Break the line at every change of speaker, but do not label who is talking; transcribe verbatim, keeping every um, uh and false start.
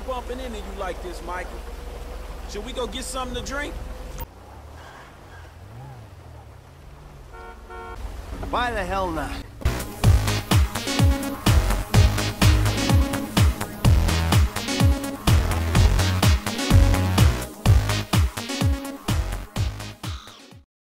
been bumping into you like this, Michael. Should we go get something to drink?
Why the hell not?